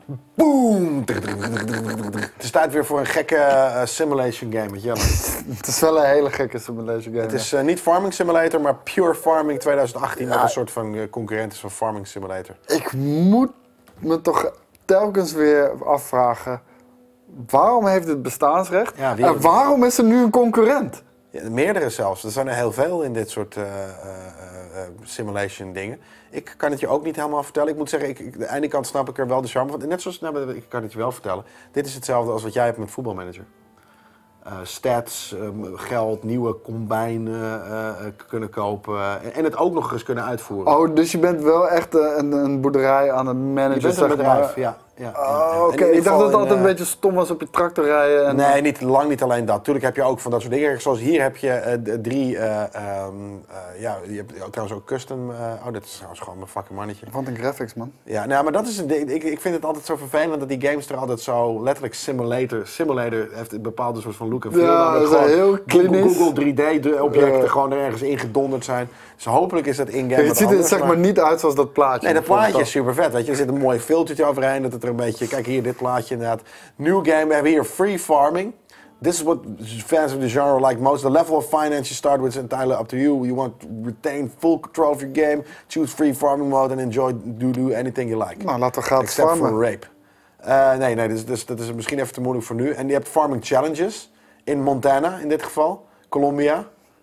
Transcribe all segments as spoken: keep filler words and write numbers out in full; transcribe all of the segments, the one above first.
Boom! Het is tijd weer voor een gekke uh, simulation game met Jelle. Het is wel een hele gekke simulation game. Het is uh, niet Farming Simulator, maar Pure Farming twintig achttien. Ja. Wat een soort van uh, concurrent is van Farming Simulator. Ik moet me toch telkens weer afvragen, waarom heeft het bestaansrecht? Ja, wie- en waarom is er nu een concurrent? Ja, meerdere zelfs. Er zijn er heel veel in dit soort uh, uh, uh, simulation dingen. Ik kan het je ook niet helemaal vertellen. Ik moet zeggen, ik, ik, aan de ene kant snap ik er wel de charme van. Net zoals, nou, ik kan het je wel vertellen. Dit is hetzelfde als wat jij hebt met voetbalmanager. Uh, stats, um, geld, nieuwe combine uh, uh, kunnen kopen. Uh, en het ook nog eens kunnen uitvoeren. Oh, dus je bent wel echt uh, een, een boerderij aan het managen, je bent zeg een bedrijf, maar. ja. ja, ja, Oh, ja. oké. In ieder Ik dacht geval dat het in, altijd uh, een beetje stom was op je tractor rijden. En... Nee, niet, lang niet alleen dat. Tuurlijk heb je ook van dat soort dingen. Zoals hier heb je uh, drie, uh, um, uh, ja, je hebt trouwens ook custom. Uh, oh, dit is trouwens gewoon mijn fucking mannetje. Wat een graphics, man. Ja, nou, maar dat is een ding. Ik, ik vind het altijd zo vervelend dat die games er altijd zo letterlijk simulator. Simulator heeft een bepaalde soort van look en feel. Ja, Dan dat is gewoon heel klinisch. Google, Google drie D-objecten Ja. gewoon er ergens ingedonderd zijn. Dus hopelijk is dat in-game. Ja, het wat ziet er anders, zeg maar niet uit zoals dat plaatje. Nee, dat bijvoorbeeld. plaatje is super vet. Weet je. Er zit een mooi filtertje overheen. Dat het er een beetje. Kijk hier, dit plaatje inderdaad. New game. We hebben hier free farming. This is what fans of the genre like most. The level of finance you start with is entirely up to you. You want to retain full control of your game. Choose free farming mode and enjoy do do anything you like. Nou, laten we gratis Except farmen. for rape. Uh, nee, nee, dus, dus, dat is misschien even te moeilijk voor nu. En je hebt farming challenges in Montana in dit geval, Colombia.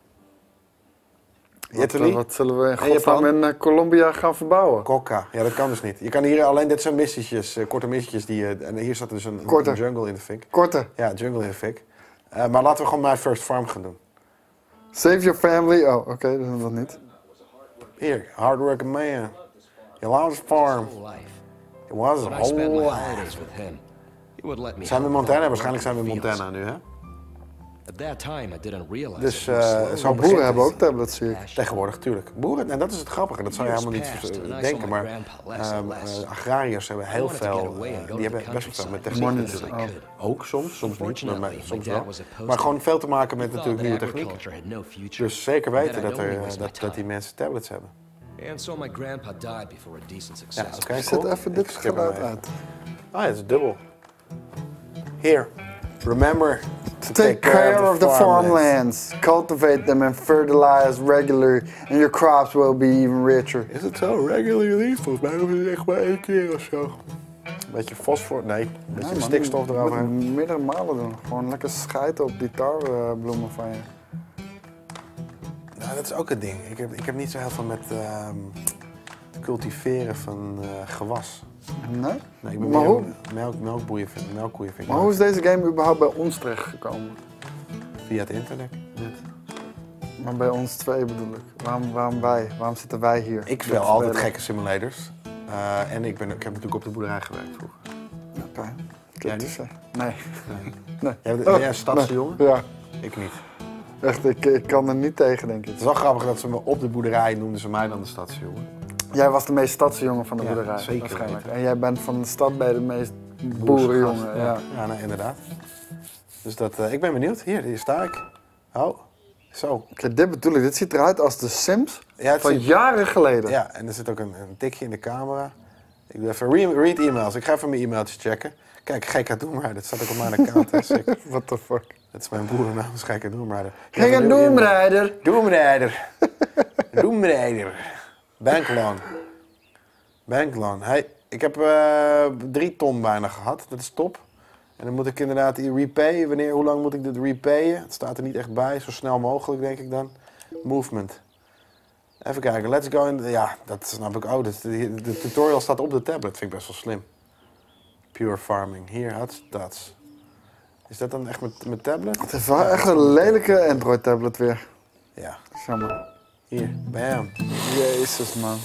Wat, Italy. uh, wat zullen we in En Japan. godsnaam in uh, Colombia gaan verbouwen? Coca. Ja, dat kan dus niet. Je kan hier alleen, dit zijn missietjes, uh, korte missietjes die je, en hier staat dus een, Korte. een jungle in de fik. Korte. Ja, jungle in de fik. Uh, maar laten we gewoon My First Farm gaan doen. Save your family. Oh, oké, okay, dat is dat niet. Hier, hardworking man. He loves his farm. It was his When I spent whole my life. holidays with him, he would let me Zijn we in help Montana? farm Waarschijnlijk zijn we in the fields. Montana nu, hè? At that time, I didn't realize Dus, it was uh, slowly zo Maar begint boeren het. hebben ook tablets, zie ik. Tegenwoordig, tuurlijk. Boeren, en dat is het grappige, dat zou je helemaal niet Years passed, uh, and I denken, saw my maar grandpa less and um, less. uh, agrariërs hebben heel I wanted to get veel, away uh, and go die to the hebben best wel veel met countryside techniek as Money. soon as I Oh. could. ook soms, soms niet, maar, Unfortunately, maar soms my wel. dad was opposed Maar to gewoon it. veel te maken met He natuurlijk thought nieuwe that techniek. agriculture had no future. Dus zeker and weten that dat, I'd er, only waste my dat, dat die time. mensen tablets hebben. And so my grandpa died before a decent Ja, success. oké, Zet cool. even Ik dit skip hem geluid even. uit. Ah, ja, het is dubbel. Here, remember to Take care of the farmlands. Cultivate them and fertilize regularly, and your crops will be even richer. Is het zo? Regularly? Volgens mij hoeven ze echt maar één keer of zo. Een beetje fosfor, nee. Een beetje Ja, man, stikstof je eroverheen. moet meerdere malen doen. Gewoon lekker schijten op die tarwebloemen van je. Nou, dat is ook een ding. Ik heb, ik heb niet zo heel veel met ehm, het cultiveren van uh, gewas. Nee? Nee, ik ben Maar meer hoe- melk, melkboeien vind, melkkoeien vind ik Maar hoe leuk. is deze game überhaupt bij ons terechtgekomen? Via het internet. Maar bij ons twee bedoel ik. Waarom, waarom wij? Waarom zitten wij hier? Ik Dit speel te altijd spelen? gekke simulators. Uh, en ik, ben, ik heb natuurlijk op de boerderij gewerkt vroeger. Oké. Jij Dat niet? is, eh, Nee. Nee. nee. Jij bent- ben jij een stadse nee. jongen? Ja. Ik niet. Echt, ik, ik kan er niet tegen, denk ik. Het is wel grappig dat ze me op de boerderij noemden ze mij dan de stadse jongen. Jij was de meest stadse jongen van de Ja, boerderij, zeker waarschijnlijk. weten. En jij bent van de stad bij de meest Boerse boerenjongen. gast. Ja. Ja, ja nou, inderdaad. Dus dat, uh, ik ben benieuwd. Hier, hier sta ik. Oh, zo. Kijk, dit bedoel ik. Dit ziet eruit als de Sims Ja, het van zit- jaren geleden. Ja, en er zit ook een, een tikje in de camera. Ik doe even re read e-mails. Ik ga even mijn e-mailtjes checken. Kijk, G K Doemrijder. Dat staat ook op mijn account. Hè, sick. What the fuck? Dat is mijn boerennaam, is G K Doemrijder. Ik Kijk, heb een nieuwe e-mail. doemrijder. Doemrijder. Doemrijder. Bankloan. Bankloan. Hey, ik heb uh, drie ton bijna gehad. Dat is top. En dan moet ik inderdaad die repayen. Wanneer, hoe lang moet ik dit repayen? Het staat er niet echt bij. Zo snel mogelijk, denk ik dan. Movement. Even kijken. Let's go in. Ja, dat snap ik. Oh, de, de tutorial staat op de tablet. Vind ik best wel slim. Pure farming. Hier, had dat. Is dat dan echt met, met tablet? Het is wel echt een lelijke Android-tablet weer. Ja. Jammer. Hier. Bam. Jezus, man.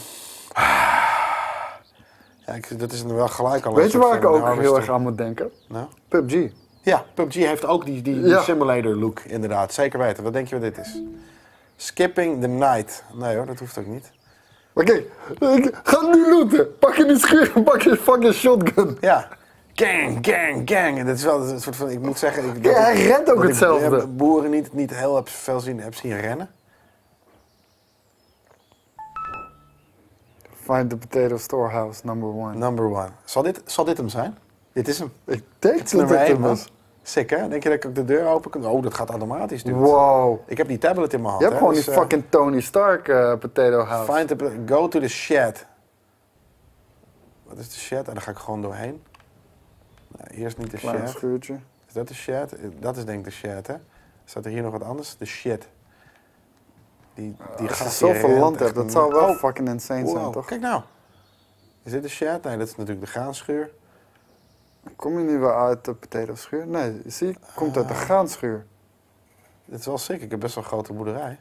Ja, ik, dat is er wel gelijk al. een Weet je soort waar ik van ook heel harvesting. erg aan moet denken? Nou? P U B G. Ja, P U B G heeft ook die, die, die Ja. simulator look, inderdaad. Zeker weten. Wat denk je wat dit is? Skipping the night. Nee hoor, dat hoeft ook niet. Maar kijk, ik ga nu looten. Pak je die schuur, pak je fucking shotgun. Ja. Gang, gang, gang. En dat is wel een soort van, ik moet zeggen... Ik, Ja, hij ik- rent ook dat ik, hetzelfde. eh, boeren niet, niet heel heb veel zien, heb zien rennen. Find the potato storehouse, number one. Number one. Zal dit, zal dit hem zijn? Dit is hem. Ik denk Dit is dat nummer dit één, hem man. is. Sick, hè? Denk je dat ik ook de deur open kan? Oh, dat gaat automatisch, dude. Wow. Ik heb die tablet in mijn hand, Je hebt hè, gewoon dus, die eh, fucking Tony Stark uh, potato house. Find the... Go to the shed. Wat is de shed? En daar ga ik gewoon doorheen. Nou, hier is niet de Klein shed. schuurtje. Is dat de shed? Dat is denk ik de shed, hè? Staat er hier nog wat anders? De shit. Die, die Als je gast hier zoveel rent land echt hebt, dat een- zou wel Oh, fucking insane zijn, wow. toch? Kijk nou. Is dit de shed? Nee, dat is natuurlijk de graanschuur. Kom je nu wel uit de potato schuur? Nee, zie je, komt uit de Ah. graanschuur. Dit is wel sick. Ik heb best wel een grote boerderij.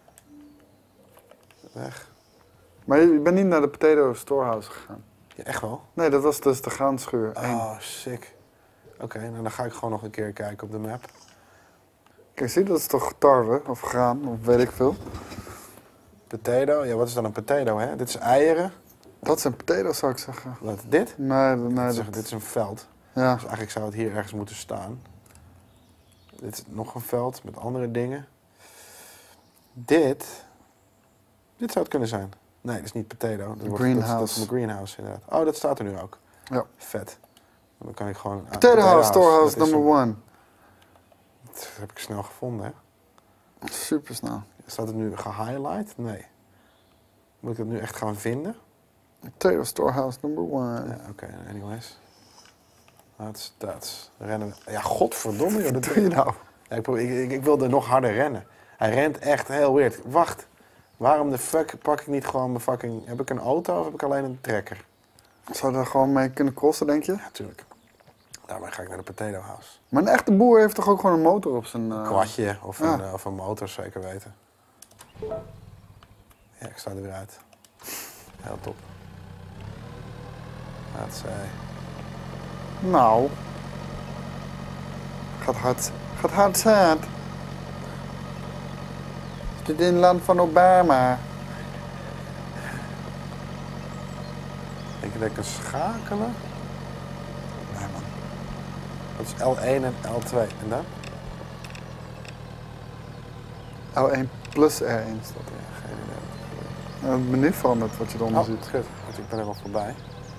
Weg. Maar je, je bent niet naar de potato storehouse gegaan. Ja, echt wel? Nee, dat was dus de graanschuur. één. Oh, sick. Oké, nou dan ga ik gewoon nog een keer kijken op de map. Kijk, zie je, dat is toch tarwe of graan of weet ik veel. Potato. Ja, wat is dan een potato, hè? Dit is eieren. Dat zijn potatoes, zou ik zeggen. Wat, dit? Nee, nee, Ik dat... zeg, dit is een veld. Ja. Dus eigenlijk zou het hier ergens moeten staan. Dit is nog een veld met andere dingen. Dit... Dit zou het kunnen zijn. Nee, dat is niet potato. Dat, wordt, dat, is- dat is Greenhouse. mijn greenhouse inderdaad. Oh, dat staat er nu ook. Ja. Vet. Dan kan ik gewoon... ah, Potato house, storehouse dat is number hem. one. Dat heb ik snel gevonden, hè. Super snel. Staat het nu gehighlight? Nee. Moet ik het nu echt gaan vinden? Potato storehouse number one. Ja, oké, anyways. That's, that's. Rennen we. Ja, godverdomme, joh. Dat Wat doe je nou? Ja, ik, probeer- ik, ik, ik wilde nog harder rennen. Hij rent echt heel weird. Wacht. Waarom de fuck pak ik niet gewoon mijn fucking... Heb ik een auto of heb ik alleen een trekker? Zou je daar gewoon mee kunnen crossen, denk je? Ja, tuurlijk. Daarmee ga ik naar de potato house. Maar een echte boer heeft toch ook gewoon een motor op zijn... Een eh, kwartje of een, ja. eh, of een motor, zeker weten. Ja, ik sta er weer uit. Heel top. Laat zij. Nou. Gaat hard. Gaat hard zat. Dit in het land van Obama. Denk je dat ik kan schakelen? Nee, man. Dat is L één en L twee. En dan? L één plus R één staat er. Ja, geen idee. Nou, het menu verandert wat je eronder Oh, ziet. goed. Want ik ben er al voorbij.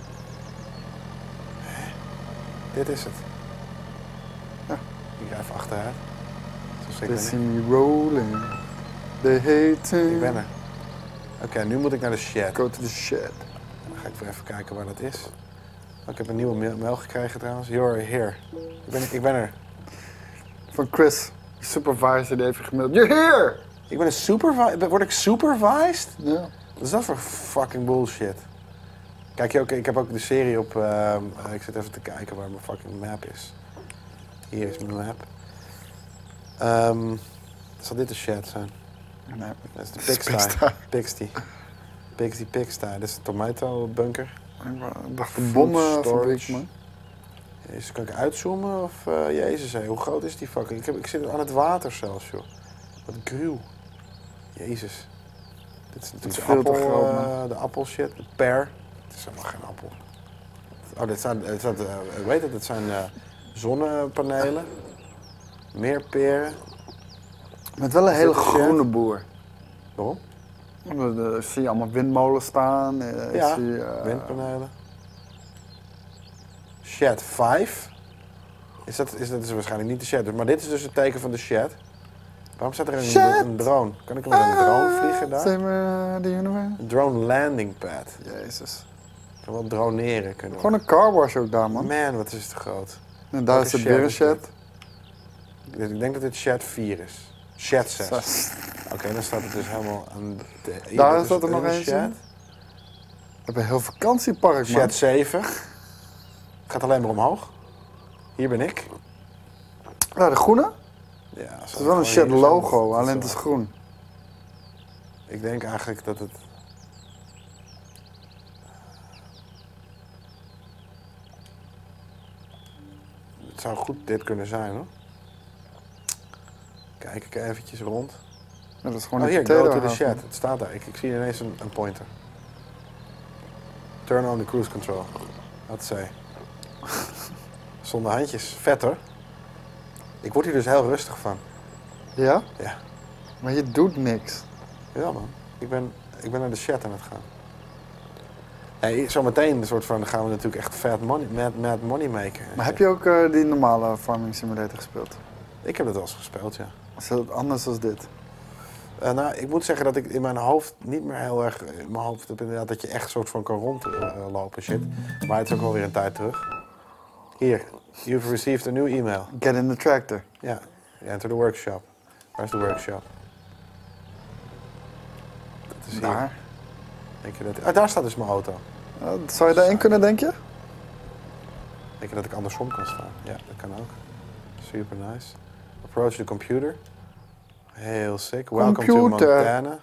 Dit is het. Ja. Ik ga even achteruit. Zo They zeker see niet. me rolling. They hate Ik me. ben er. Oké, nu moet ik naar de shed. Go to the shed. Dan ga ik weer even kijken waar dat is. Oh, ik heb een nieuwe mail, mail gekregen trouwens. You're here. Ik ben, ik ben er. Van Chris. De supervisor die heeft je gemaild. You're here! Ik ben een supervisor. Word ik supervised? Ja. Wat is dat voor fucking bullshit? Kijk je ook, ik heb ook de serie op. Uh, ik zit even te kijken waar mijn fucking map is. Hier is mijn map. Um, zal dit de shed zijn? Nee. Dat is de Dat is pigsty. pigsty. Pigsty. Pigsty, pigsty. Dit is de tomato bunker. Ik dacht Food een bommenfabriek, storage. man. Jezus, kan ik uitzoomen? Of uh, Jezus, hé, hoe groot is die fucking? Ik, heb, ik zit aan het water zelfs, joh. Wat gruw. Jezus. Dit is natuurlijk is de veel te appel, groot, eh, man. de appelshit, de pear. Het is helemaal geen appel. Oh, dit zijn, dit zijn, uh, ik weet het, dit zijn uh, zonnepanelen. Meer peren. Met wel een Is hele dit de shed? groene boer. Waarom? Ik zie allemaal windmolens staan. eh, Ik Ja, zie, eh, windpanelen. Shed vijf. Is dat, is dat is waarschijnlijk niet de shed, maar dit is dus het teken van de shed. Waarom staat er een, Shed? een drone? Kan ik met een drone vliegen daar? Zijn we de universe? Een drone landing pad. Jezus. Ik kan wel droneren kunnen. Gewoon een carwash ook daar, man. Man, wat is het groot. En daar Welke is het shed weer een is shed. dit? Ik denk dat dit shed vier is. Shed zes. Zes. Oké, dan staat het dus helemaal aan de... hier, Daar dit is staat er nog een eentje. shed. We hebben een heel vakantiepark, man. Shed zeven. Gaat alleen maar omhoog. Hier ben ik. Ja, de groene? Ja, Het is wel een shed logo, alleen het is groen. Ik denk eigenlijk dat het... Het zou goed dit kunnen zijn, hoor. Kijk ik eventjes rond. Ja, dat is gewoon Oh, een hier, potato go to the house, shed. man. Het staat daar. Ik, ik zie ineens een, een pointer. Turn on the cruise control. Wat zei. Zonder handjes. Vet, hoor. Ik word hier dus heel rustig van. Ja? Ja. Maar je doet niks. Ja, man. Ik ben, ik ben naar de shed aan het gaan. Hey, zometeen een soort van, dan gaan we natuurlijk echt fat money, mad, mad money maken. Maar heb je ook uh, die normale Farming Simulator gespeeld? Ik heb dat wel eens gespeeld, ja. Is dat anders dan dit? Uh, nou, ik moet zeggen dat ik in mijn hoofd niet meer heel erg... In mijn hoofd heb inderdaad dat je echt soort van kan rondlopen shit. Maar het is ook wel weer een tijd terug. Hier, you've received a new email. Get in the tractor. Ja, enter the workshop. Waar is de workshop? Dat is hier. Daar. Denk je dat... Ah, daar staat dus mijn auto. Uh, zou je daarin kunnen, denk je? Denk je dat ik andersom kan staan? Ja, dat kan ook. Super nice. Approach the computer. Heel sick. Welcome to Computer. Montana.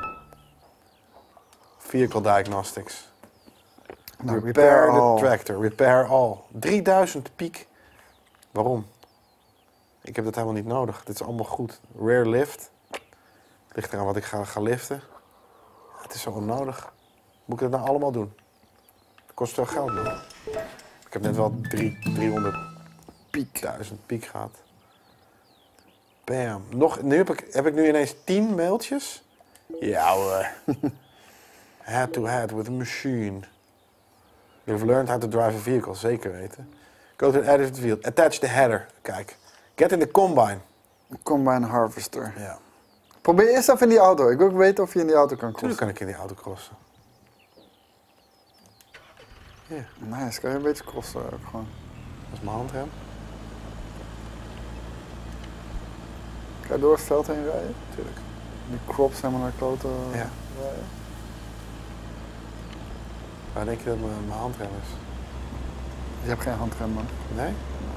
Vehicle diagnostics. Nou, repair, repair the all. tractor. Repair all. drieduizend piek. Waarom? Ik heb dat helemaal niet nodig. Dit is allemaal goed. Rear lift. Ligt eraan wat ik ga, ga liften. Het is zo onnodig. Moet ik dat nou allemaal doen? Dat kost veel geld, man. Ik heb net wel drie, driehonderd piek, duizend piek gehad. Bam. Nog, nu heb ik, heb ik nu ineens tien mailtjes? Ja hoor. Head to head with a machine. You've learned how to drive a vehicle. Zeker weten. Go to the edit of the field. Attach the header. Kijk. Get in the combine. Combine harvester. Ja. Probeer eerst even in die auto. Ik wil ook weten of je in die auto kan Tuurlijk crossen. kan ik in die auto crossen. Ja, Nice, kan je een beetje crossen ook gewoon. dat is mijn handrem. Kan je door het veld heen rijden? Tuurlijk. Die crops helemaal naar kloten Ja. rijden. Waar denk je dat mijn, mijn handrem is? Je hebt geen handrem, man. Nee?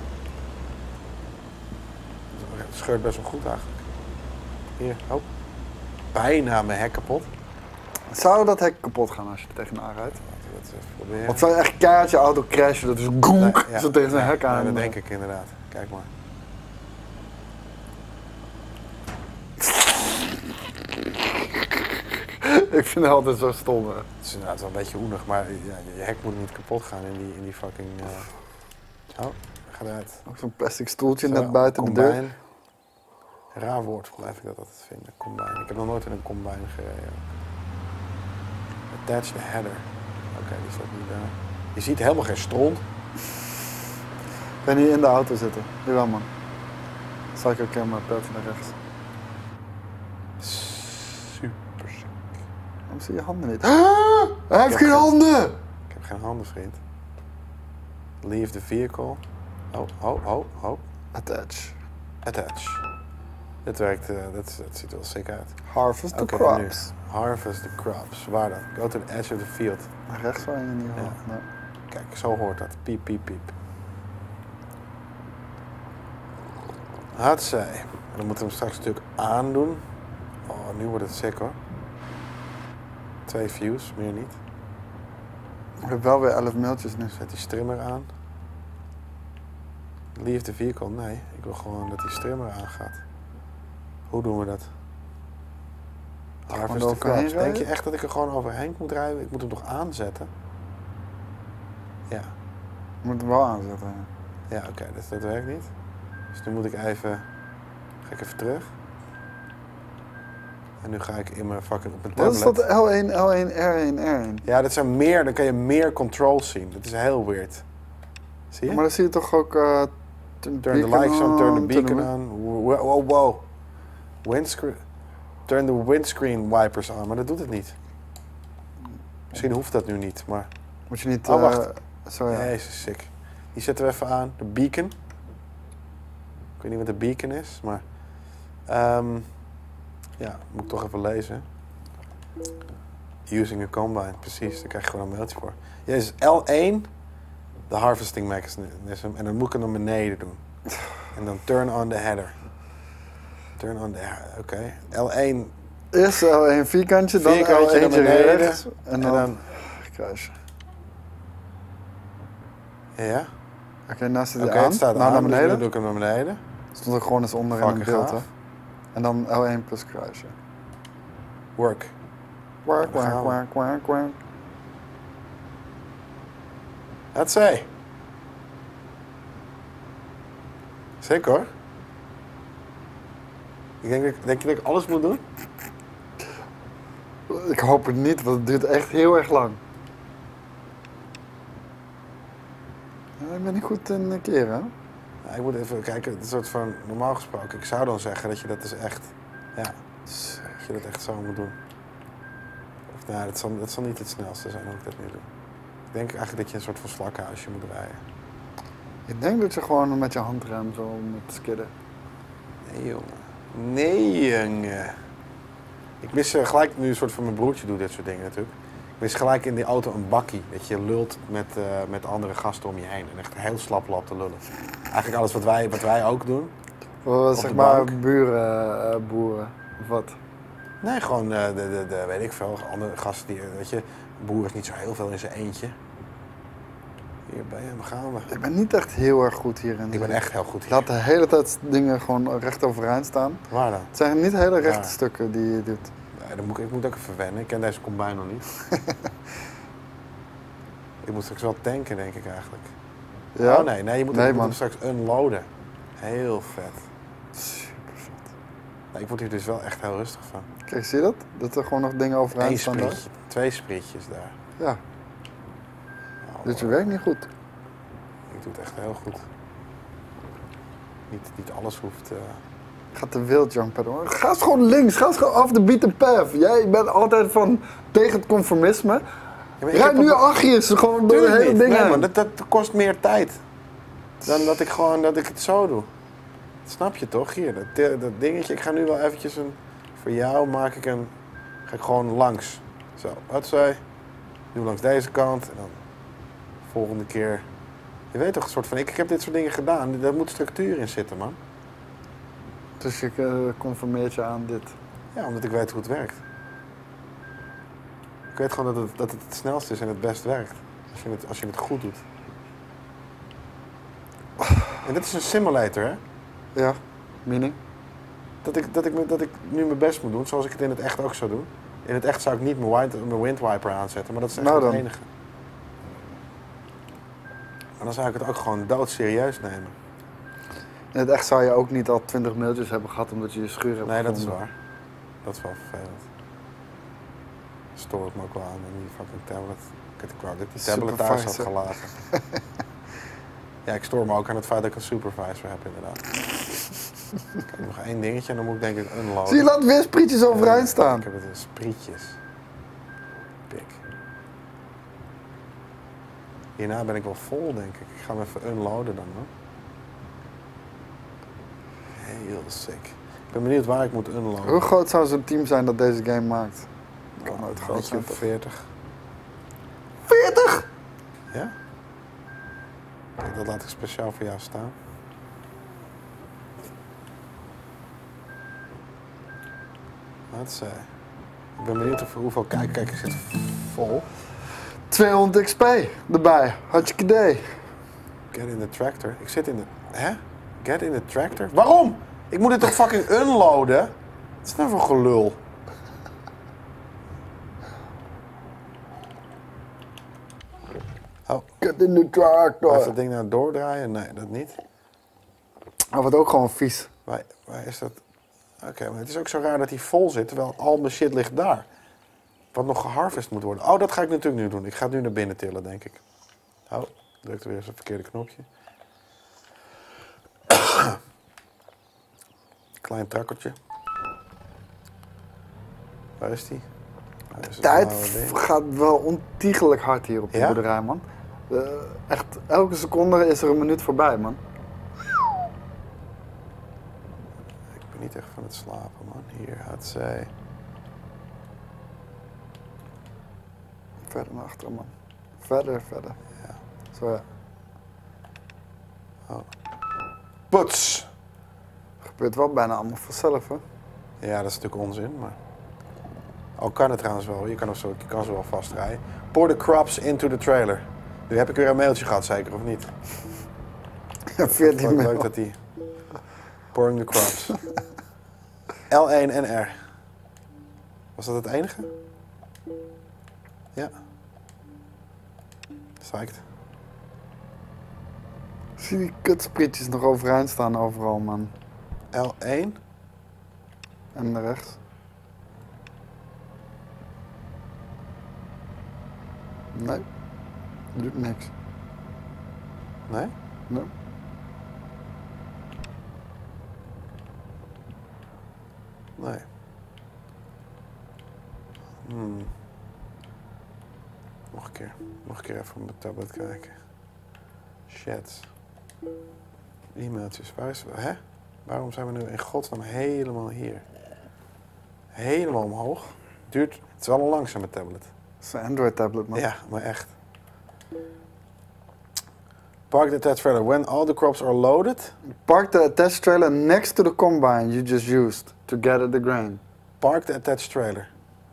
Het scheurt best wel goed eigenlijk. Hier, oh. Bijna mijn hek kapot. Zou dat hek kapot gaan als je er tegenaan rijdt? Laten we dat even proberen. Of zou je echt keihard je auto crashen, dat is gonk, Nee, ja. zo tegen zijn Ja, hek aan. ja, dat denk ik inderdaad. Kijk maar. Ik vind het altijd zo stom, hè. Het is inderdaad wel een beetje oenig, maar ja, je hek moet niet kapot gaan in die, in die fucking... Uh... Oh, ga eruit. Ook zo'n plastic stoeltje Zo, net buiten de deur. combine. Raar woord, blijf ik dat altijd vinden. Combine. Ik heb nog nooit in een combine gereden. Attach the header. Oké, okay, die staat niet daar. Je ziet helemaal geen stront. Ik ben hier in de auto zitten. Jawel, man. Zal ik ook helemaal pijl naar rechts. Super sick. Waarom zie je handen niet? Ah, hij heeft geen handen! Ik heb geen handen, vriend. Leave the vehicle. Oh, oh, oh, oh. Attach. Attach. Dit werkt, uh, dat, dat ziet er wel sick uit. Harvest the Oké, crops. nu. Harvest the crops. Waar dan? Go to the edge of the field. Naar rechts waar je in ieder geval. Ja. Ja. Kijk, zo hoort dat. Piep, piep, piep. Hatzij. En dan moeten we hem straks natuurlijk aandoen. Oh, nu wordt het sick hoor. Twee views, meer niet. Ik heb wel weer elf mailtjes nu. Zet die strimmer aan. Leave the vehicle. Nee, ik wil gewoon dat die strimmer aangaat. Hoe doen we dat? Harvest the overheen crops. Denk je rijden? echt dat ik er gewoon overheen moet rijden? Ik moet hem toch aanzetten? Ja. Je moet hem wel aanzetten. Ja. Ja, oké, okay, dat, dat werkt niet. Dus nu moet ik even... Ga ik even terug. En nu ga ik in mijn fucking op mijn Wat tablet. is dat L één, L één, R één, R één? Ja, dat zijn meer, dan kan je meer controls zien. Dat is heel weird. Zie je? Maar dan zie je toch ook... Uh, turn Turn the lights on, turn the beacon on. Wow, wow, wow. Windscreen. Turn the windscreen wipers on, maar dat doet het niet. Misschien hoeft dat nu niet, maar... Moet je niet... Oh, uh, wacht. Zo ja. Jezus, sick. Die zetten we even aan. De beacon. Ik weet niet wat de beacon is, maar... Um, ja, moet ik toch even lezen. Using a combine, precies. Daar krijg je gewoon een mailtje voor. Jezus, L één, de harvesting mechanism. En dan moet ik hem naar beneden doen. En dan turn on the header. Turn on the header, oké. Okay. L één... Eerst L één vierkantje, dan L Vierkantje één naar beneden. rechts. En En dan... dan... Kruisje. Ja? Oké, okay, nou zit Oké, hij aan. het staat nou, aan, naar dus nu beneden. doe ik hem naar beneden. Stond er gewoon eens onder in Fucking het beeld, hè. gaaf. En dan L één plus kruisje. Work. Kwak, Daar gaan kwak, we. kwak, kwak, kwak. Dat zei. Zeker hoor. Ik denk, dat ik- denk je dat ik alles moet doen? Ik hoop het niet, want het duurt echt heel erg lang. je bent niet goed in een keer, hè? Ja, ik moet even kijken, het is een soort van, normaal gesproken, ik zou dan zeggen dat je dat dus echt, ja, dat je dat echt zo moet doen. Of nou, dat zal, dat zal niet het snelste zijn hoe ik dat nu doe. Ik denk eigenlijk dat je een soort van slakkenhuisje moet rijden. Ik denk dat je gewoon met je handrem zo moet skidden. Nee, jongen. Nee, jongen. Ik mis uh, gelijk nu een soort van mijn broertje doet dit soort dingen natuurlijk. Ik mis gelijk in die auto een bakkie. Dat je lult met, uh, met andere gasten om je heen. En echt heel slap lap te lullen. Eigenlijk alles wat wij, wat wij ook doen. Uh, Op zeg de maar bank. buren, uh, boeren, of wat? Nee, gewoon, uh, de, de, de, weet ik veel, andere gasten die, weet je, een boer is niet zo heel veel in zijn eentje. Hier ben je, we gaan we. Ik ben niet echt heel erg goed hierin. Ik ben echt heel goed hier. Laat de hele tijd dingen gewoon recht overeind staan. Waar dan? Het zijn niet hele rechte Waar? stukken die je doet. Nee, dan moet ik, ik moet ook even wennen. Ik ken deze combine nog niet. Ik moet straks wel tanken, denk ik eigenlijk. Ja? Oh nee, nee je moet, Nee, je moet man. hem straks unloaden. Heel vet. Super vet. Nee, ik word hier dus wel echt heel rustig van. Kijk, zie je dat? Dat er gewoon nog dingen overeind Eén staan daar? sprietje, twee sprietjes daar. Ja, Oh, dus je werkt niet goed. Ik doe het echt heel goed. Niet, niet alles hoeft... Uh... Gaat te wild, Young Padawan. Ga eens gewoon links, ga eens gewoon af de beaten path. Jij bent altijd van tegen het conformisme. Ja, maar ik Rijd heb nu op- achtjes, gewoon door de Tuurlijk hele niet. ding Nee, heen. man, dat, dat kost meer tijd. Dan dat ik gewoon dat ik het zo doe. Dat snap je toch? Hier, dat, dat dingetje. Ik ga nu wel eventjes een... Voor jou maak ik een... Ga ik gewoon langs. Zo, wat zei? Nu langs deze kant. En dan volgende keer... Je weet toch een soort van... Ik, ik heb dit soort dingen gedaan. Daar moet structuur in zitten, man. Dus je uh, conformeert je aan dit. Ja, omdat ik weet hoe het werkt. Ik weet gewoon dat het, dat het het snelste is en het best werkt. Als je het, als je het goed doet. En dit is een simulator, hè? Ja, meaning? Dat ik, dat, ik, me- dat ik nu mijn best moet doen, zoals ik het in het echt ook zou doen. In het echt zou ik niet mijn, wind, mijn windwiper aanzetten, maar dat is echt Nou het dan. enige. Maar dan zou ik het ook gewoon doodserieus nemen. In het echt zou je ook niet al twintig mailtjes hebben gehad omdat je je schuur hebt Nee, dat is gevonden. waar. Dat is wel vervelend. Stoor ik me ook wel aan in die fucking tablet. Ik had- ik wou dat ik die tablet thuis had Supervisor. gelaten. Ja, ik stoor me ook aan het feit dat ik een supervisor heb, inderdaad. Kijk, nog één dingetje en dan moet ik denk ik unloaden. Zie je, laat weer sprietjes overeind Eh, staan. Ik heb het in sprietjes. Pik. Hierna ben ik wel vol, denk ik. Ik ga hem even unloaden dan, hoor. Heel sick. Ik ben benieuwd waar ik moet unloaden. Hoe groot zou zo'n team zijn dat deze game maakt? Kan Oh, nooit een groot beetje zijn, toch? veertig. veertig? Ja? Kijk, dat laat ik speciaal voor jou staan. Wat zei? Ik ben benieuwd of hoeveel... Kijk, kijk, ik zit vol. tweehonderd X P erbij. Had je idee. Get in the tractor. Ik zit in de... Hè? Get in the tractor? Waarom? Ik moet het toch fucking unloaden? Wat is nou voor gelul? Oh, Get in the blijft dat tractor. ding nou doordraaien? Nee, dat niet. Hij wordt ook gewoon vies. Waar, waar is dat? Oké, maar het is ook zo raar dat hij vol zit, terwijl al mijn shit ligt daar. Wat nog geharvest moet worden. Oh, dat ga ik natuurlijk nu doen. Ik ga het nu naar binnen tillen, denk ik. Oh, drukte weer eens het verkeerde knopje. Klein trakkertje. Waar is die? Daar is het Tijd blauwe ding. gaat wel ontiegelijk hard hier op de Ja? boerderij, man. Eh, echt, elke seconde is er een minuut voorbij, man. Ik ben niet echt van het slapen, man. Hier, had zij. Verder naar achteren, man. Verder, verder. Ja. Zo, ja. Poets! Gebeurt wel bijna allemaal vanzelf, hè? Ja, dat is natuurlijk onzin, maar... Al kan het trouwens wel, je kan, zo, je kan ze wel vastrijden. Pour the crops into the trailer. Nu heb ik weer een mailtje gehad, zeker, of niet? Ja, veertien Leuk mail. dat die... Pouring the crops. L één en R. Was dat het enige? Ja. Psyched. Zie die kutsprietjes nog overeind staan overal, man. L één. En naar rechts. Nee, doet niks. Nee? Nee. Nee. Hmm. Nog een keer. Nog een keer even op mijn tablet kijken. Chats. E-mailtjes. Waar is... Hè? Waarom zijn we nu in godsnaam helemaal hier? Helemaal omhoog. Duurt... Het is wel een langzame tablet. Dat is een Android tablet, man. Ja, maar echt. Park the attached trailer. When all the crops are loaded. Park the attached trailer next to the combine you just used to gather the grain. Park the attached trailer.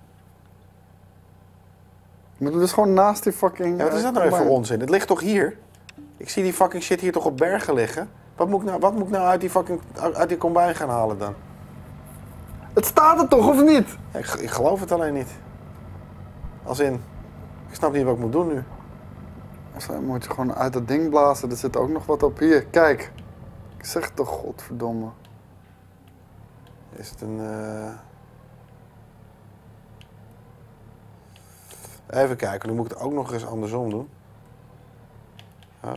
Je moet dus gewoon naast die fucking... Ja, wat is eh, dat nou weer voor combine. onzin? Het ligt toch hier? Ik zie die fucking shit hier toch op bergen liggen? Wat moet ik nou, wat moet ik nou uit die fucking uit die combine gaan halen dan? Het staat er toch, of niet? Ja, ik, ik geloof het alleen niet. Als in, ik snap niet wat ik moet doen nu. Dan moet je gewoon uit dat ding blazen. Er zit ook nog wat op hier. Kijk. Ik zeg toch, godverdomme. Is het een... Uh... Even kijken, nu moet ik het ook nog eens andersom doen. Oh.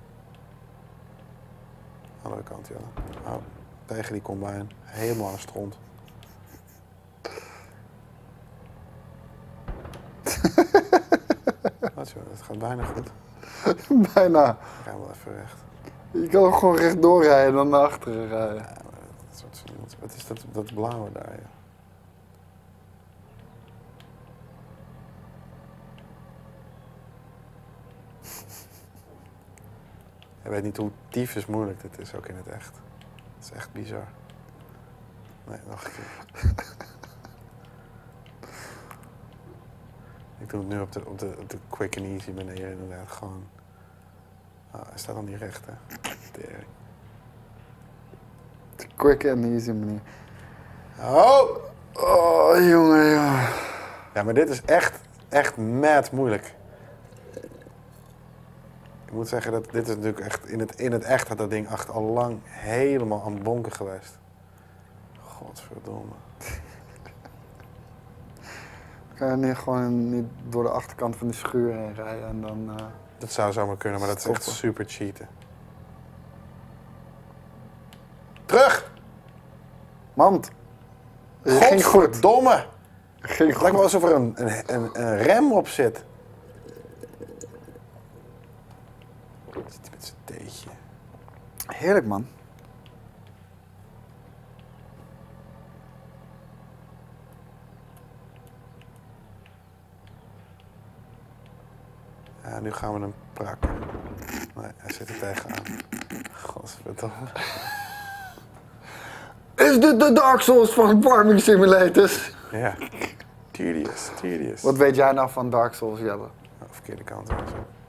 Andere kant, ja. Oh. Tegen die combine. Helemaal aan stront. Wat joh, het gaat bijna goed. Bijna. Ik ga wel even recht. Je kan ook gewoon rechtdoor rijden en dan naar achteren rijden. Ja, maar dat soort, wat is dat, dat blauwe daar, ja. Je weet niet hoe tyfus moeilijk dit is, ook in het echt. Het is echt bizar. Nee, nog een keer. Ik doe het nu op de, op de, op de quick and easy manier inderdaad. Gewoon... Oh, hij staat dan niet recht, hè. Tering. De quick and easy manier. Oh! Oh, jongen, ja. Ja, maar dit is echt, echt mad moeilijk. Ik moet zeggen dat dit is natuurlijk echt... In het, in het echt had dat ding echt al lang helemaal aan het bonken geweest. Godverdomme. Kan je niet gewoon niet door de achterkant van die schuur heen rijden en dan... Uh... Dat zou zomaar kunnen, maar dat is echt Stoppen. super cheaten. Terug! Mand! Je ging goed. Godverdomme! Je ging Het lijkt wel goed. alsof er een, een, een, een rem op zit. Zit hij met zijn theetje. Heerlijk, man. Ja, nu gaan we hem prakken. Nee, hij zit er tegenaan. Godverdomme. Is dit de Dark Souls van farming simulators? Ja. Tedious, tedious. Wat weet jij nou van Dark Souls, Jelle? Oh, verkeerde kant. Zo.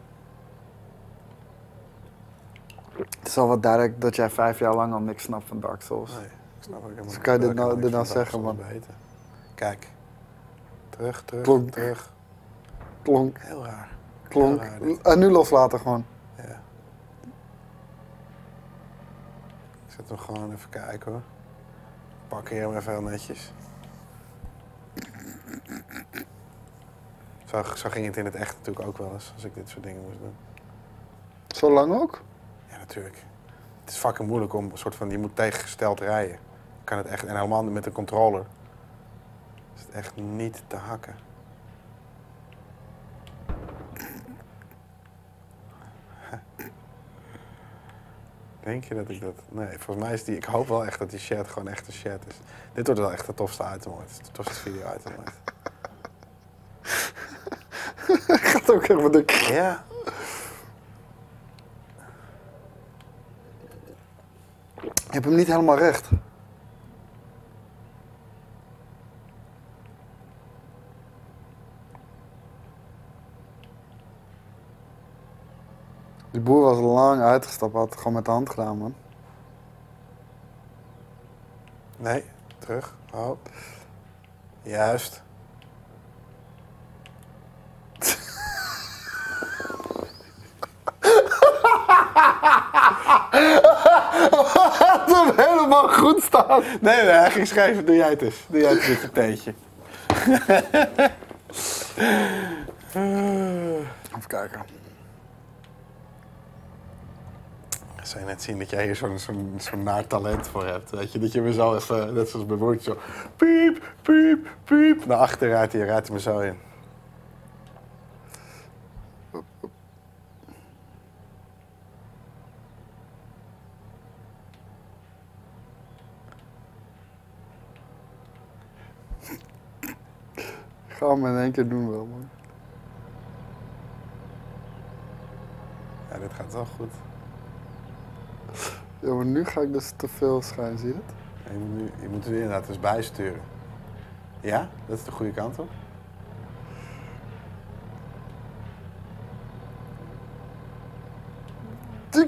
Het is al wat duidelijk dat jij vijf jaar lang al niks snapt van Dark Souls. Nee, ik snap ook helemaal Dus kan je dit ik nou- kan dit nou niks van zeggen, Dark man? Souls weten. Kijk. Terug, terug, Klonk. terug. Klonk, Heel raar. klonk. Heel raar dit. En nu loslaten gewoon. Ja. Ik zet hem gewoon even kijken hoor. Pak hier hem even heel netjes. Zo, zo ging het in het echt natuurlijk ook wel eens, als ik dit soort dingen moest doen. Zo lang ook? Ja, natuurlijk. Het is fucking moeilijk om een soort van, je moet tegengesteld rijden. Ik kan het echt, en helemaal met een controller. Is het echt niet te hakken. Denk je dat ik dat... Nee, volgens mij is die... Ik hoop wel echt dat die chat gewoon echt een chat is. Dit wordt wel echt de tofste item ooit. De tofste video item ooit. Gaat ook even de... Ja. Je hebt hem niet helemaal recht. Die boer was lang uitgestapt, had het gewoon met de hand gedaan, man. Nee, terug. Oh. Juist. Had hem helemaal goed staan. Nee, nee, hij ging schrijven. Doe jij het eens. Doe jij het eens met je theetje. Even kijken. Zou je net zien dat jij hier zo'n zo'n zo'n naar talent voor hebt. Weet je, dat je me zo even, net zoals bij woordje, zo piep, piep, piep. Naar achter rijdt hij, rijdt hij me zo in. Gaan we in één keer doen wel, man. Ja, dit gaat wel goed. Ja, maar nu ga ik dus te veel schijn, zie je het? Ja, je, moet nu, je moet er inderdaad eens bijsturen. Ja, dat is de goede kant op. Wat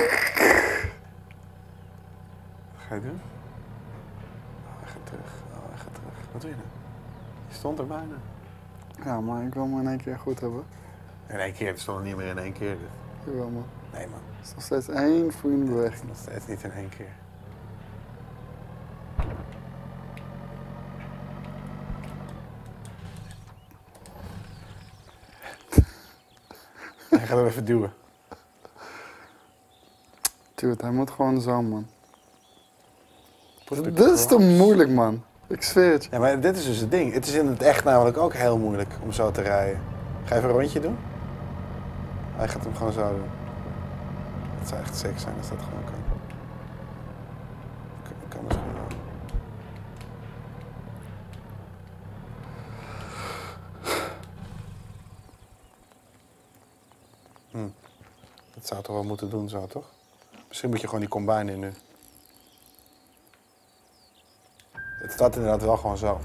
ga je doen? Oh, hij gaat terug. Oh, hij gaat terug. Wat doe je nou? Je stond er bijna. Ja, maar ik wil hem in één keer goed hebben. In één keer, het stond er niet meer in één keer. Dit. Jawel, man. Nee, man. Het is nog steeds één vloeiende beweging. Nog steeds niet in één keer. Hij gaat hem even duwen. Dude, hij moet gewoon zo, man. Put the Dit is te cross. moeilijk, man. Ik zweer het je. Ja, maar dit is dus het ding. Het is in het echt namelijk ook heel moeilijk om zo te rijden. Ga even een rondje doen? Hij gaat hem gewoon zo doen. Het zou echt sick zijn als dat gewoon kan. Kan, kan misschien wel. Hm. Dat zou toch wel moeten doen zo, toch? Misschien moet je gewoon die combine in nu. Het staat inderdaad wel gewoon zo.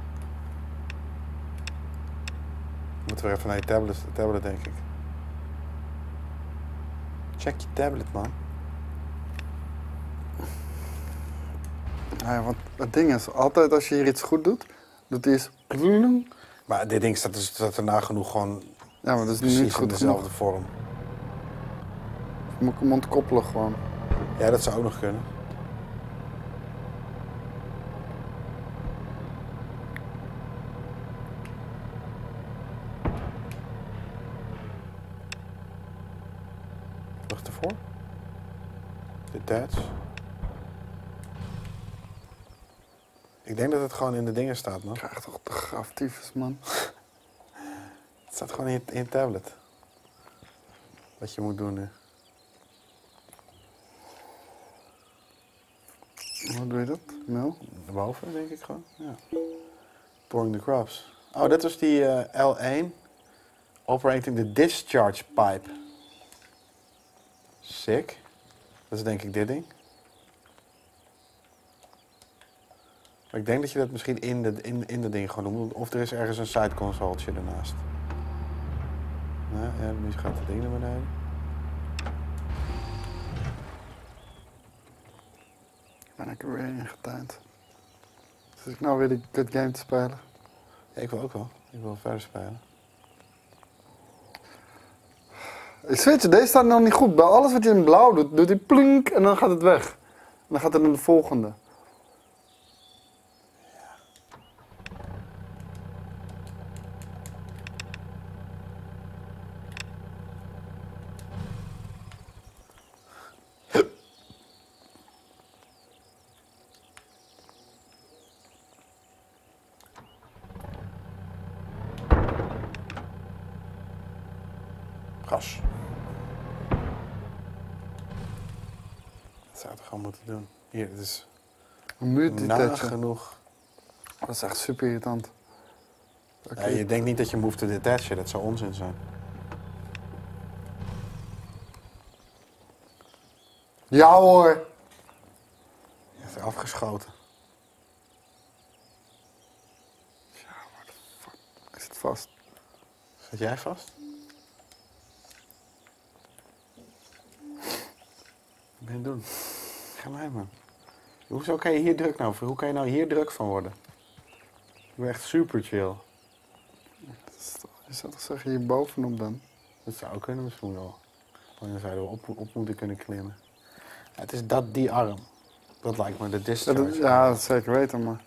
Moeten we even naar je tablet, tablet denk ik. Check je tablet, man. Ja, want het ding is, altijd als je hier iets goed doet, doet hij eens... Maar dit ding staat, dus, staat er nagenoeg gewoon Ja, maar dat is precies niet in goed dezelfde genoeg. vorm. Moet ik hem ontkoppelen gewoon. Ja, dat zou ook nog kunnen. Wacht ervoor. Detach. Ik denk dat het gewoon in de dingen staat, man. Ik krijg toch de graftyfus, man. Het staat gewoon in je, in je tablet. Wat je moet doen nu. Hoe doe je dat? Mel? Daarboven, denk ik gewoon. Ja. Pouring the crops. Oh, dat was die uh, L één. Operating the discharge pipe. Sick. Dat is denk ik dit ding. Maar ik denk dat je dat misschien in de, in, in de ding gewoon doet. Of er is ergens een side consoletje ernaast. Nou, ja, nu gaat het ding naar beneden. Ben ik er weer ingetuind. Zit ik nou weer die good game te spelen? Ja, ik wil ook wel. Ik wil verder spelen. Ik zweer je, deze staat nog niet goed. Bij alles wat je in blauw doet, doet hij plunk en dan gaat het weg. En dan gaat het naar de volgende. Gas. Dat zou je toch gewoon moeten doen. Hier, dit is Hoe moet die touchen? nagenoeg. Dat is echt super irritant. Oké. Ja, je denkt niet dat je hem hoeft te detachen, dat zou onzin zijn. Ja hoor! Je hebt er afgeschoten. Is het vast? Zit jij vast? Wat ben je aan het doen? Ga mij, man. Hoezo kan je hier druk nou voor? Hoe kan je nou hier druk van worden? Ik ben echt super chill. Je zou toch zeggen hier bovenop dan? Dat zou ook kunnen misschien wel. Want dan zouden we op, op moeten kunnen klimmen. Ja, het is dat, die arm. Dat lijkt me de Ja, discharge. dat, ja, dat zeker weten, maar...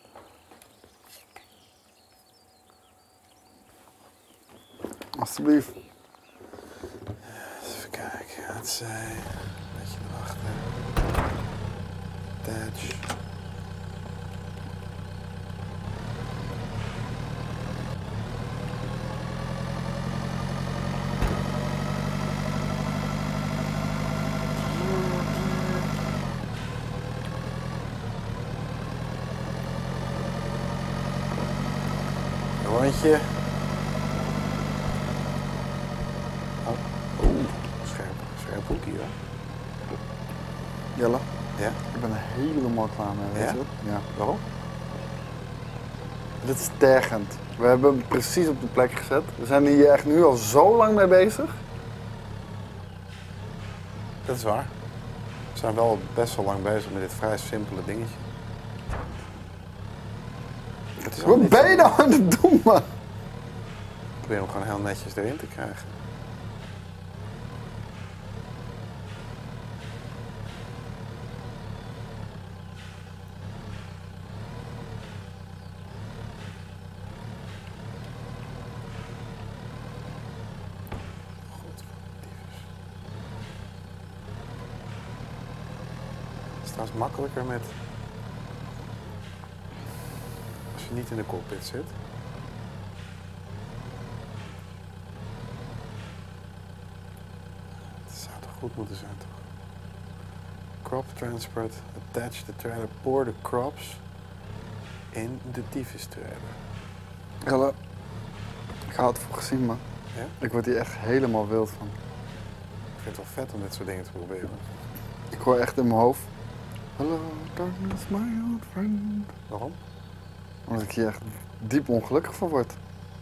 Alsjeblieft. Even kijken. Het is eh, een beetje erachter. randje. Oh, oeh, scherp, scherp hoek hier. Jelle, Ja? ik ben er helemaal klaar mee, weet Ja? je dat? Ja. Waarom? Dit is tergend. We hebben hem precies op de plek gezet. We zijn hier echt nu al zo lang mee bezig. Dat is waar. We zijn wel best wel lang bezig met dit vrij simpele dingetje. Het is al Wat niet ben je zo- nou aan het doen, man? Ik probeer hem gewoon heel netjes erin te krijgen. Het is trouwens makkelijker met... als je niet in de cockpit zit. Het zou toch goed moeten zijn, toch? Crop transport, attach the trailer, pour the crops in de tyfus trailer. Jelle, ik had het voor gezien, man. Ja? Ik word hier echt helemaal wild van. Ik vind het wel vet om dit soort dingen te proberen. Ik hoor echt in mijn hoofd. Hello, darkness, my old friend. Waarom? Omdat ik hier echt diep ongelukkig van word.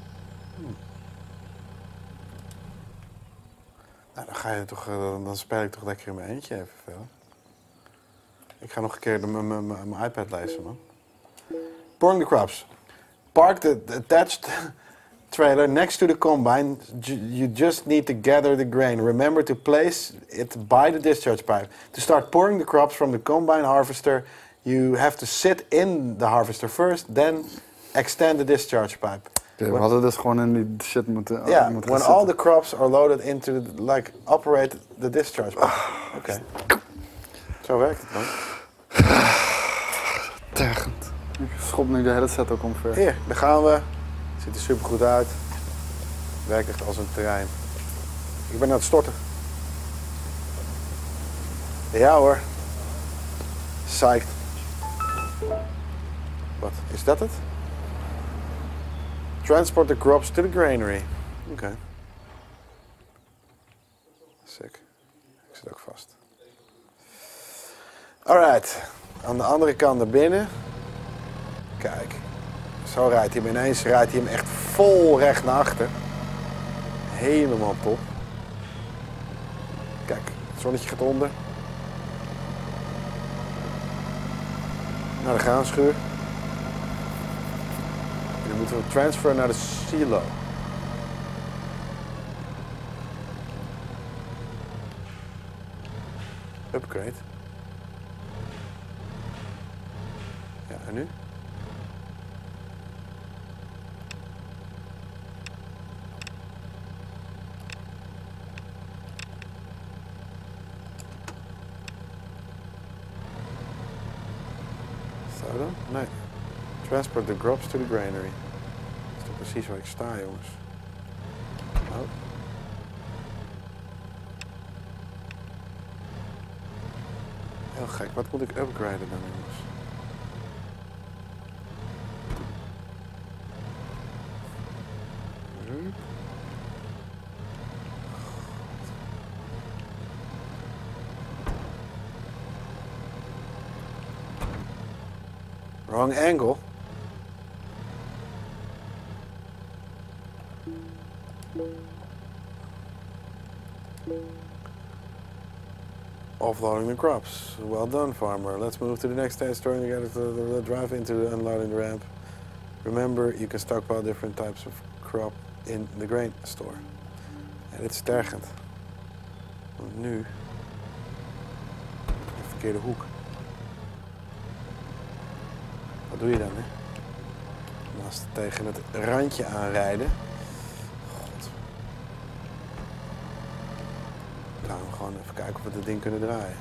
Nou, dan ga je toch, eh, dan dan speel ik toch lekker in mijn eentje even verder. Ik ga nog een keer de- mijn- mijn mijn- mijn iPad lezen, man. Pouring the crops. Park the, the attached trailer next to the combine. Ju- You just need to gather the grain. Remember to place it by the discharge pipe. To start pouring the crops from the combine harvester, you have to sit in the harvester first, then extend the discharge pipe. Ja, we When- hadden dus gewoon in die shit moeten, Yeah, moeten when gaan all the zitten. crops are loaded into, the, like, operate the discharge pipe. Oké. Zo werkt het dan. Tergend. Ik schop nu de hele set ook omver. Hier, daar gaan we. Ziet er super goed uit. Werkt echt als een terrein. Ik ben aan het storten. Ja hoor. Psyched. Wat, is dat het? Transport the crops to the granary. Oké. Sick. Ik zit ook vast. Alright. Aan de andere kant naar binnen. Kijk. Zo rijdt hij hem ineens. Rijdt hij hem echt vol recht naar achter. Helemaal top. Kijk, het zonnetje gaat onder. Naar de graanschuur. En dan moeten we transferen naar de silo. Upgrade. Ja, en nu? Zo dan? Nee. Transport the crops to the granary. Dat is toch precies waar ik sta, jongens. Oh. Heel gek. Wat moet ik upgraden dan, jongens? Hm? Wrong angle. Offloading the crops. Well done, farmer. Let's move to the next stage, storing together the, the, the drive into the unloading ramp. Remember, you can stockpile different types of crop in the grain store. Ja, dit is tergend. Want nu... de verkeerde hoek. Wat doe je dan, hè? Naast tegen het randje aanrijden. God. Dan gaan we gewoon even kijken of we dit ding kunnen draaien.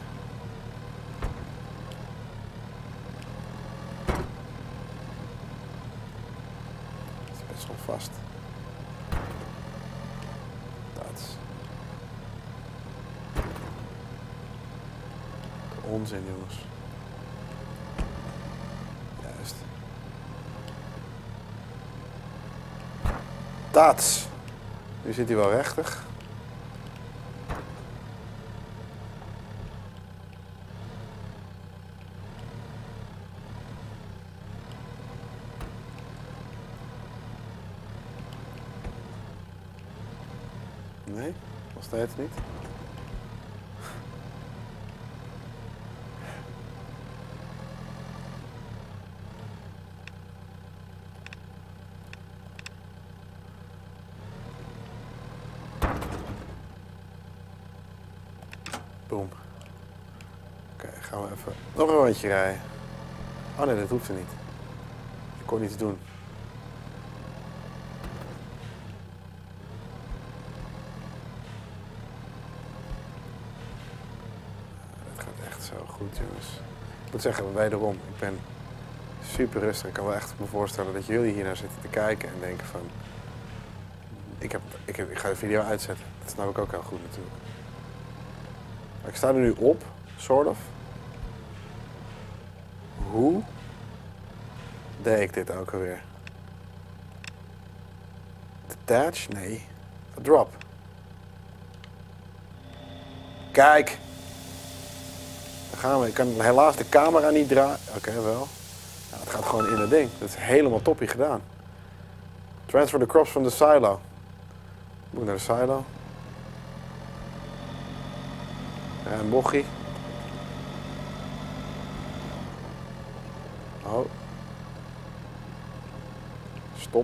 Het is best wel vast. Dat is... onzin, jongens. Juist. Tats. Nu zit hij wel rechtig. Nee, nog steeds niet. Boom. Oké, okay, gaan we even nog een rondje rijden. Oh nee, dat hoeft er niet. Ik kon niets doen. Dat gaat echt zo goed, jongens. Ik moet zeggen, wederom, ik ben super rustig. Ik kan wel echt me voorstellen dat jullie hier naar zitten te kijken en denken van... Ik, heb, ik, heb, ik ga de video uitzetten. Dat snap ik ook heel goed natuurlijk. Maar ik sta er nu op, sort of. Hoe deed ik dit ook alweer? Detach? Nee. Drop. Kijk. Daar gaan we. Ik kan helaas de camera niet draaien. Oké, okay, wel. Nou, het gaat gewoon in het ding. Dat is helemaal toppie gedaan. Transfer the crops from the silo. Moet naar de silo. Ja, een bochie. Oh. Stop.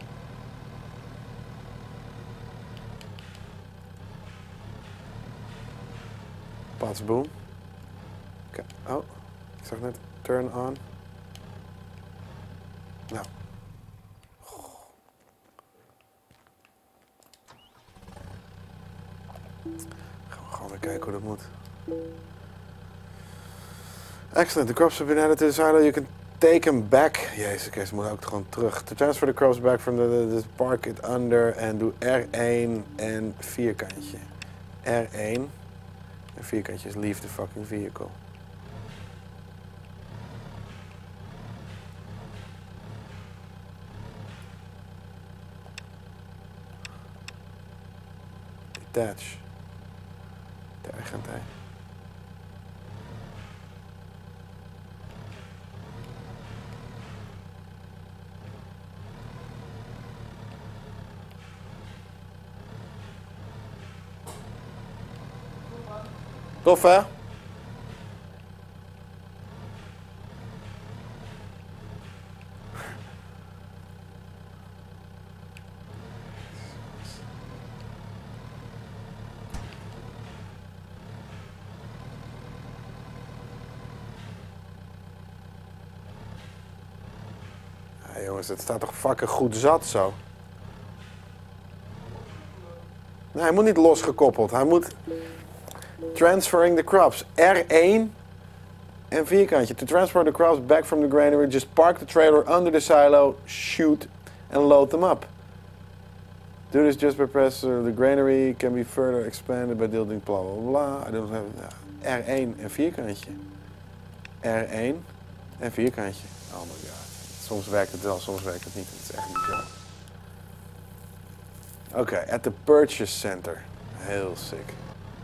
Pats boom. Okay. Oh, ik zag net turn on. Nou. Gaan we gewoon weer kijken hoe dat moet. Excellent. The crops have been added to the silo. You can take them back. Jezus, okay, ze moeten ook gewoon terug. To transfer the crops back from the, the, the park it under en doe R één en vierkantje. R één en vierkantje is leave the fucking vehicle. Detach. Daar gaat hij. Tof, hè? Ja, jongens, het staat toch fucking goed zat zo. Nee, hij moet niet losgekoppeld. Hij moet... Transferring the crops. R één en vierkantje. To transfer the crops back from the granary, just park the trailer under the silo, shoot and load them up. Do this just by press. Uh, the granary can be further expanded by building blah blah blah. I don't have, uh, R één en vierkantje. R één en vierkantje. Oh my god. Soms werkt het wel, soms werkt het niet. Het is echt niet zo. Oké, okay, at the purchase center. Heel sick.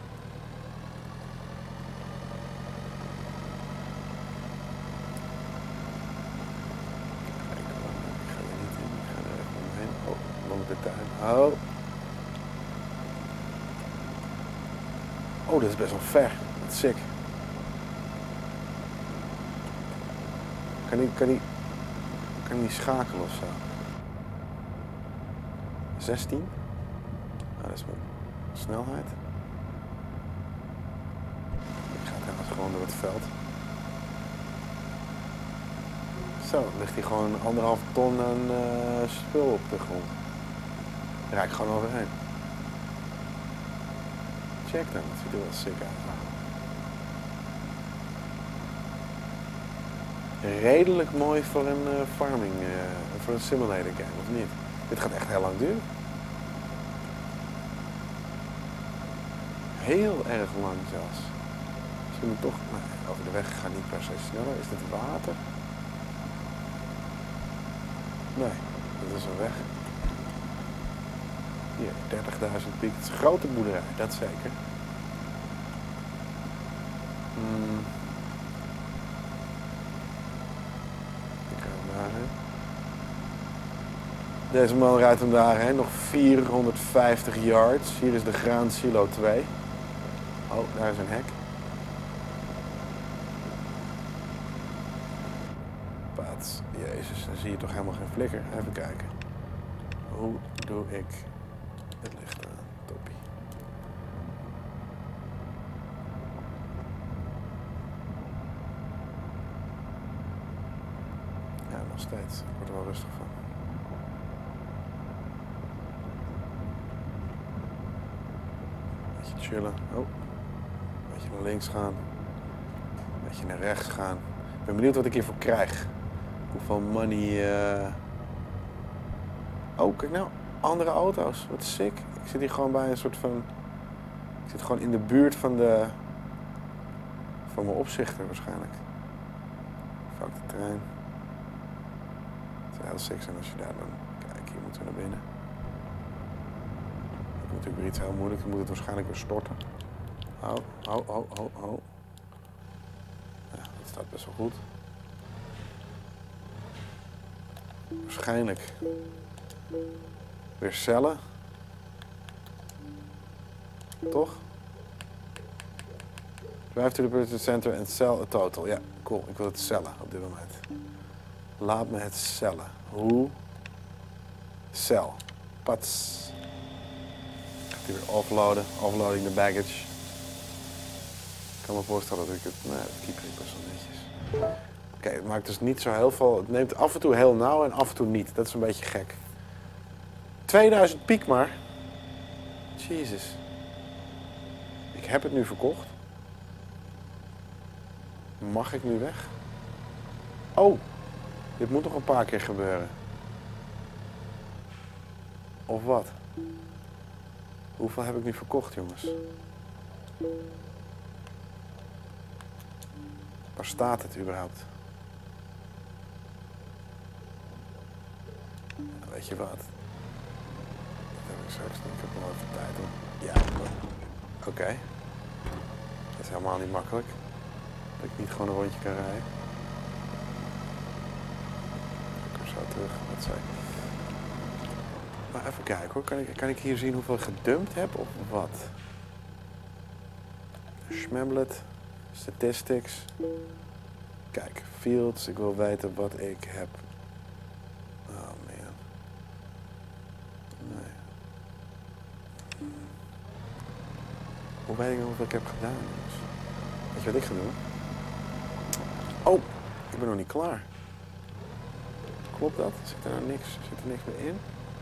Oh. Oh, dat is best wel ver. Dat is sick. Kan die, kan die, kan die schakelen of zo? zestien? Ah, dat is mijn snelheid. Ik ga trouwens gewoon door het veld. Zo, dan ligt hier gewoon anderhalf ton aan uh, spul op de grond. Daar rijd ik gewoon overheen. Check dan, dat ziet er wel sick uit. Redelijk mooi voor een uh, farming, uh, voor een simulator game, of niet? Dit gaat echt heel lang duren. Heel erg lang zelfs. Misschien moet toch, nou, over de weg gaat niet per se sneller. Is dit water? Nee, dit is een weg. Hier, dertigduizend piek. Het is een grote boerderij, dat zeker. Hmm. Ik ga hem daarheen. Deze man rijdt hem daarheen. Nog vierhonderdvijftig yards. Hier is de Graan Silo twee. Oh, daar is een hek. Paats. Jezus, dan zie je toch helemaal geen flikker. Even kijken. Hoe doe ik het licht aan? Toppie. Ja, nog steeds. Ik word er wel rustig van. Beetje chillen. Oh. Een beetje naar links gaan. Een beetje naar rechts gaan. Ik ben benieuwd wat ik hiervoor krijg. Hoeveel money... Uh... Oh, kijk nou. Andere auto's. Wat sick. Ik zit hier gewoon bij een soort van... Ik zit gewoon in de buurt van de... Van mijn opzichter waarschijnlijk. Fuck de trein. Het zou heel sick zijn als je daar dan... Kijk, hier moeten we naar binnen. Dat is natuurlijk weer iets heel moeilijks. Dan moet het waarschijnlijk weer storten. Oh, oh, oh, oh, oh. Ja, dat staat best wel goed. Waarschijnlijk. Weer cellen. Toch? Drive to the Purchase Center and sell a total. Ja, cool. Ik wil het cellen op dit moment. Laat me het cellen. Hoe? Cel. Pats. Gaat hij weer offloaden. Offloading the baggage. Ik kan me voorstellen dat ik het... Nee, dat keep ik best wel netjes. Oké, okay, het maakt dus niet zo heel veel... Het neemt af en toe heel nauw en af en toe niet. Dat is een beetje gek. tweeduizend piek maar. Jezus. Ik heb het nu verkocht. Mag ik nu weg? Oh, dit moet nog een paar keer gebeuren. Of wat? Hoeveel heb ik nu verkocht, jongens? Waar staat het überhaupt? Nou, weet je wat? Dat heb ik straks niet. Ik heb nog even tijd om. Ja, oké. Okay. Dat is helemaal niet makkelijk. Dat ik niet gewoon een rondje kan rijden. Ik kom zo terug. Wat zei ik? Maar even kijken hoor. Kan ik, kan ik hier zien hoeveel ik gedumpt heb of wat? Schmemblet. Statistics. Kijk, fields. Ik wil weten wat ik heb. Oh man. Nee. Hoe weet ik nou hoeveel ik heb gedaan, jongens? Weet je wat ik ga doen? Oh, ik ben nog niet klaar. Klopt dat? Zit er nou niks, zit er niks meer in?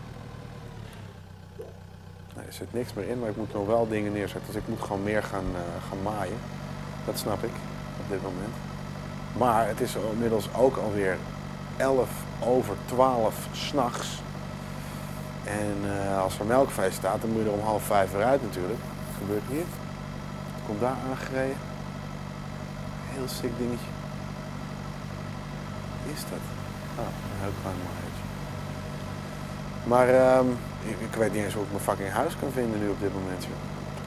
Nee, er zit niks meer in, maar ik moet nog wel dingen neerzetten. Dus ik moet gewoon meer gaan, uh, gaan maaien. Dat snap ik op dit moment. Maar het is inmiddels ook alweer elf over twaalf 's nachts. En uh, als er melkvee staat, dan moet je er om half vijf weer uit natuurlijk. Wat gebeurt hier? Komt daar aangereden. Heel sick dingetje. Wat is dat? Ah, een heel klein maaiertje. Maar um, ik, ik weet niet eens hoe ik mijn fucking huis kan vinden nu op dit moment. Joh.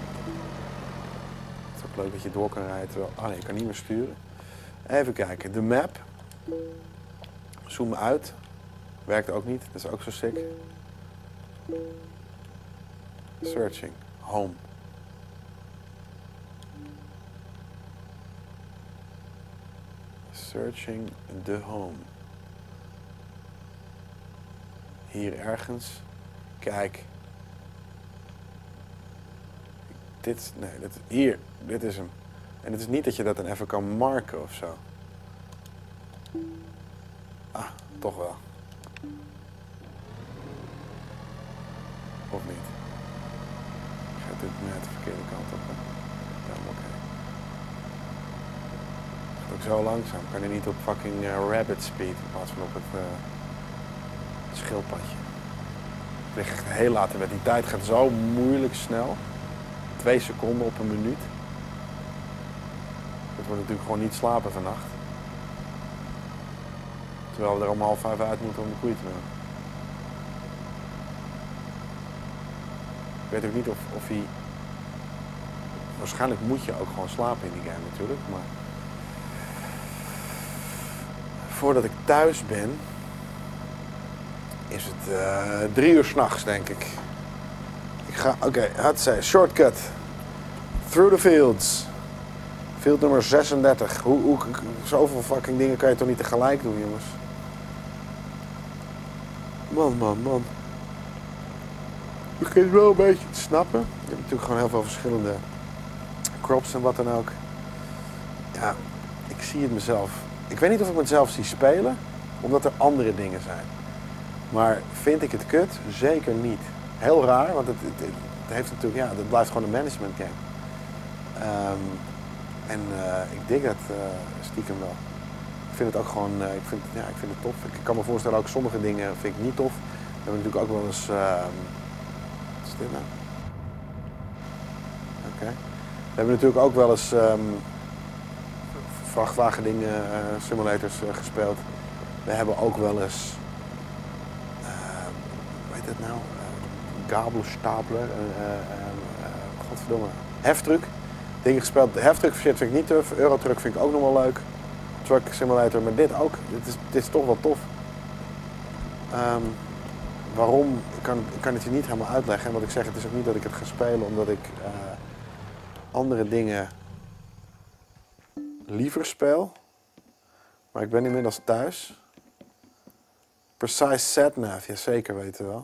Het is ook leuk dat je door kan rijden terwijl... Ah nee, ik kan niet meer sturen. Even kijken, de map. Zoom uit. Werkt ook niet, dat is ook zo sick. Searching, home. Searching the home. Hier ergens. Kijk. Dit, nee, dit, hier, dit is hem. En het is niet dat je dat dan even kan marken of zo. Ah, toch wel. Of niet? Gaat dit net de verkeerde kant op? Hè? Ja, oké. Okay. Gaat ook zo langzaam. Kan je niet op fucking uh, rabbit speed in plaats van op het, uh, het schildpadje. Ik lig echt heel laat in bed. Die tijd gaat zo moeilijk snel. Twee seconden op een minuut. Dat wordt natuurlijk gewoon niet slapen vannacht. Terwijl we er om half vijf uit moeten om de koeien te doen. Ik weet ook niet of, of hij... Waarschijnlijk moet je ook gewoon slapen in die game natuurlijk, maar... Voordat ik thuis ben... is het uh, drie uur 's nachts, denk ik. Ik ga... Oké, okay, had zij. Shortcut. Through the fields. Field nummer zesendertig. Hoe, hoe, zoveel fucking dingen kan je toch niet tegelijk doen, jongens? Man, man, man. Ik begin het wel een beetje te snappen. Je hebt natuurlijk gewoon heel veel verschillende crops en wat dan ook. Ja, ik zie het mezelf. Ik weet niet of ik mezelf zie spelen, omdat er andere dingen zijn. Maar vind ik het kut? Zeker niet. Heel raar, want het, het, het heeft natuurlijk, ja, het blijft gewoon een management game. Um, en uh, ik dig dat uh, stiekem wel. Ik vind het ook gewoon, uh, ik vind, ja, ik vind het tof. Ik kan me voorstellen ook sommige dingen vind ik niet tof. We hebben natuurlijk ook wel eens, uh, wat is dit nou? Oké. Okay. We hebben natuurlijk ook wel eens um, vrachtwagendingen, uh, simulators uh, gespeeld. We hebben ook wel eens, uh, hoe heet het nou? Uh, Gabelstapler, uh, uh, uh, godverdomme, heftruck. Dingen gespeeld. De heftruck shit vind ik niet tof. Eurotruck vind ik ook nog wel leuk. Truck simulator, maar dit ook. Dit is, dit is toch wel tof. Um, waarom? Ik kan, ik kan het je niet helemaal uitleggen. En wat ik zeg, het is ook niet dat ik het ga spelen omdat ik uh, andere dingen liever speel. Maar ik ben inmiddels thuis. Precise Satnav, ja zeker weten wel.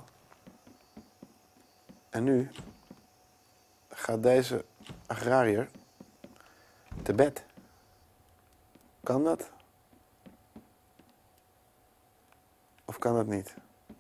En nu gaat deze agrariër te bed. Kan dat? Of kan dat niet?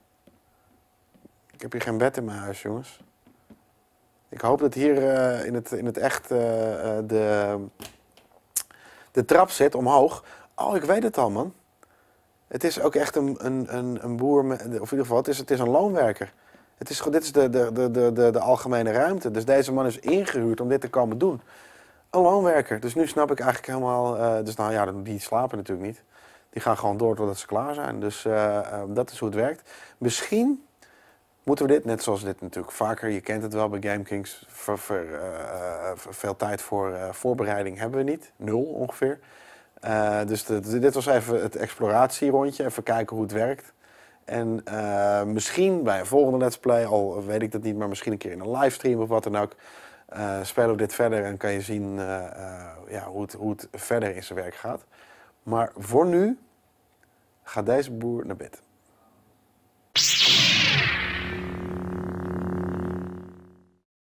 Ik heb hier geen bed in mijn huis, jongens. Ik hoop dat hier uh, in, het, in het echt uh, uh, de, de trap zit omhoog. Oh, ik weet het al, man. Het is ook echt een, een, een, een boer, met, of in ieder geval, het is, het is een loonwerker. Het is, dit is de, de, de, de, de, de algemene ruimte. Dus deze man is ingehuurd om dit te komen doen. Een loonwerker. Dus nu snap ik eigenlijk helemaal... Uh, dus nou ja, die slapen natuurlijk niet. Die gaan gewoon door totdat ze klaar zijn. Dus uh, uh, dat is hoe het werkt. Misschien moeten we dit, net zoals dit natuurlijk vaker... Je kent het wel bij GameKings. Ver, ver, uh, veel tijd voor uh, voorbereiding hebben we niet. Nul ongeveer. Uh, dus de, dit was even het exploratierondje. Even kijken hoe het werkt. En uh, misschien bij een volgende Let's Play, al weet ik dat niet, maar misschien een keer in een livestream of wat dan ook, uh, spelen we dit verder en kan je zien uh, uh, ja, hoe, het, hoe het verder in zijn werk gaat. Maar voor nu gaat deze boer naar bed.